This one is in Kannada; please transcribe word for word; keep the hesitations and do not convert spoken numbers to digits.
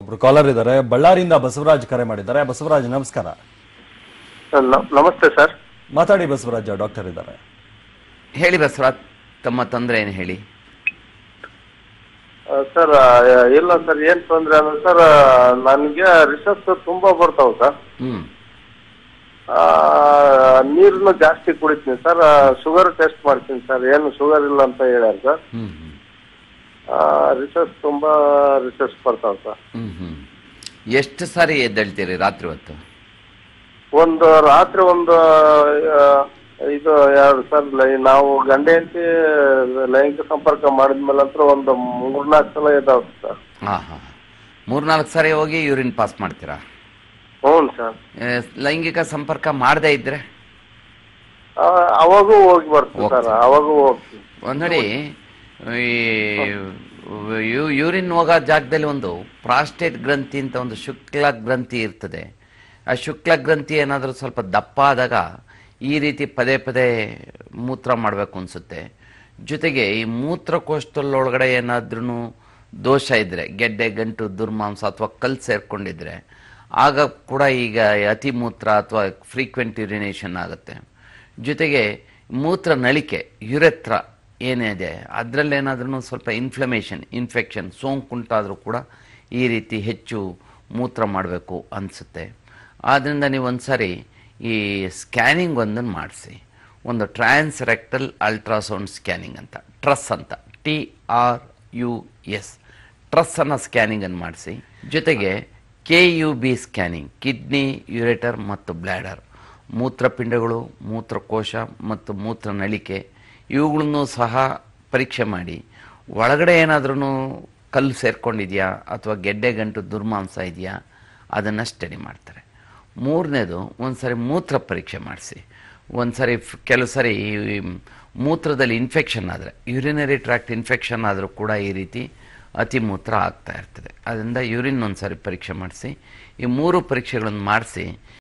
ಒಬ್ರು ಕಾಲರ್ ಇದ್ದಾರೆ, ಬಳ್ಳಾರಿಯಿಂದ ಬಸವರಾಜ್ ಕರೆ ಮಾಡಿದ್ದಾರೆ. ಬಸವರಾಜ್ ನಮಸ್ಕಾರ. ನಮಸ್ತೆ ಸರ್. ಮಾತಾಡಿ ಬಸವರಾಜ್, ಡಾಕ್ಟರ್ ಇದ್ದಾರೆ. ಹೇಳಿ ಬಸವರಾಜ್, ತಮ್ಮ ತೊಂದರೆ ಏನು ಹೇಳಿ. ಸರ್ ಇಲ್ಲ ಸರ್, ಏನ್ ತೊಂದ್ರೆ ಅಂದ್ರೆ ಸರ್ ನನ್ಗೆ ರಿಸರ್ಚ್ ತುಂಬಾ ಬರ್ತಾವ ಸರ್. ಹ್ಮ್ ನೀರನ್ನು ಜಾಸ್ತಿ ಕುಡಿತೀನಿ ಸರ್. ಶುಗರ್ ಟೆಸ್ಟ್ ಮಾಡ್ತೀನಿ ಸರ್, ಏನು ಶುಗರ್ ಇಲ್ಲ ಅಂತ ಹೇಳ್ಯಾರ ಸರ್. ಹ್ಮ್ ರಿಸರ್ಚ್ ತುಂಬಾ ರಿಸರ್ಚ್ ಬರ್ತಾವ ಸರ್. ಹ್ಮ್ ಹ್ಮ್ ಎಷ್ಟು ಸಾರಿ ಎದ್ದೇಳ್ತೀರಿ ರಾತ್ರಿ ಹೊತ್ತು? ಒಂದು ರಾತ್ರಿ ಒಂದು ಇದು ಎರಡು ಸರ್, ನಾವು ಗಂಡ ಹೆಂಡತಿ ಲೈಂಗಿಕ ಸಂಪರ್ಕ ಮಾಡಿದ್ಮೇಲೆ ಹತ್ರ ಒಂದು ಮೂರ್ನಾಲ್ಕು ಸಲ ಇದಾವ ಸರ್. ಹಾ ಹಾ ಮೂರ್ನಾಲ್ಕು ಸಾರಿ ಹೋಗಿ ಯೂರಿನ್ ಪಾಸ್ ಮಾಡ್ತೀರಾ? ಹ್ಞೂ ಸರ್. ಲೈಂಗಿಕ ಸಂಪರ್ಕ ಮಾಡದೇ ಇದ್ರೆ ಅವಾಗೂ ಹೋಗಿ ಬರ್ತೀವಿ ಸರ್, ಅವಾಗೂ ಹೋಗ್ತೀವಿ. ಒಂದ್ ನೋಡಿ, ಯೂರಿನ್ ಹೋಗೋ ಜಾಗದಲ್ಲಿ ಒಂದು ಪ್ರಾಸ್ಟೇಟ್ ಗ್ರಂಥಿ ಅಂತ ಒಂದು ಶುಕ್ಲ ಗ್ರಂಥಿ ಇರ್ತದೆ. ಆ ಶುಕ್ಲ ಗ್ರಂಥಿ ಏನಾದರೂ ಸ್ವಲ್ಪ ದಪ್ಪ ಆದಾಗ ಈ ರೀತಿ ಪದೇ ಪದೇ ಮೂತ್ರ ಮಾಡಬೇಕು ಅನಿಸುತ್ತೆ. ಜೊತೆಗೆ ಈ ಮೂತ್ರಕೋಶದೊಳಗಡೆ ಏನಾದ್ರೂ ದೋಷ ಇದ್ದರೆ, ಗೆಡ್ಡೆ ಗಂಟು ದುರ್ಮಾಂಸ ಅಥವಾ ಕಲ್ಲು ಸೇರ್ಕೊಂಡಿದ್ರೆ ಆಗ ಕೂಡ ಈಗ ಅತಿ ಮೂತ್ರ ಅಥವಾ ಫ್ರೀಕ್ವೆಂಟ್ ಯುರಿನೇಷನ್ ಆಗುತ್ತೆ. ಜೊತೆಗೆ ಮೂತ್ರ ನಳಿಕೆ ಯುರೆತ್ರ ಏನಿದೆ ಅದರಲ್ಲೇನಾದ್ರೂ ಸ್ವಲ್ಪ ಇನ್ಫ್ಲಮೇಷನ್ ಇನ್ಫೆಕ್ಷನ್ ಸೋಂಕುಂಟಾದರೂ ಕೂಡ ಈ ರೀತಿ ಹೆಚ್ಚು ಮೂತ್ರ ಮಾಡಬೇಕು ಅನಿಸುತ್ತೆ. ಆದ್ದರಿಂದ ನೀವು ಒಂದು ಸಾರಿ ಈ ಸ್ಕ್ಯಾನಿಂಗ್ ಒಂದನ್ನು ಮಾಡಿಸಿ, ಒಂದು ಟ್ರಾನ್ಸ್ ರೆಕ್ಟಲ್ ಅಲ್ಟ್ರಾಸೌಂಡ್ ಸ್ಕ್ಯಾನಿಂಗ್ ಅಂತ, ಟ್ರಸ್ ಅಂತ, ಟಿ ಆರ್ ಯು ಎಸ್ ಟ್ರಸ್ಸನ್ನು ಸ್ಕ್ಯಾನಿಂಗನ್ನು ಮಾಡಿಸಿ. ಜೊತೆಗೆ K U B scanning, kidney, ureter ಮತ್ತು ಬ್ಲ್ಯಾಡರ್, ಮೂತ್ರಪಿಂಡಗಳು, ಮೂತ್ರಕೋಶ ಮತ್ತು ಮೂತ್ರ ನಳಿಕೆ ಇವುಗಳನ್ನು ಸಹ ಪರೀಕ್ಷೆ ಮಾಡಿ ಒಳಗಡೆ ಏನಾದ್ರೂ ಕಲ್ಲು ಸೇರ್ಕೊಂಡಿದೆಯಾ ಅಥವಾ ಗೆಡ್ಡೆ ಗಂಟು ದುರ್ಮಾಂಸ ಇದೆಯಾ ಅದನ್ನು ಸ್ಟಡಿ ಮಾಡ್ತಾರೆ. ಮೂರನೇದು ಒಂದು ಸಾರಿ ಮೂತ್ರ ಪರೀಕ್ಷೆ ಮಾಡಿಸಿ. ಒಂದು ಸಾರಿ ಕೆಲವು ಸಾರಿ ಮೂತ್ರದಲ್ಲಿ ಇನ್ಫೆಕ್ಷನ್ ಆದರೆ, ಯೂರಿನರಿ ಟ್ರ್ಯಾಕ್ಟ್ ಇನ್ಫೆಕ್ಷನ್ ಆದರೂ ಕೂಡ ಈ ರೀತಿ ಅತಿ ಮೂತ್ರ ಆಗ್ತಾ ಇರ್ತದೆ. ಅದರಿಂದ ಯೂರಿನ್ ಒಂದು ಸಾರಿ ಪರೀಕ್ಷೆ ಮಾಡಿಸಿ. ಈ ಮೂರು ಪರೀಕ್ಷೆಗಳನ್ನು ಮಾಡಿಸಿ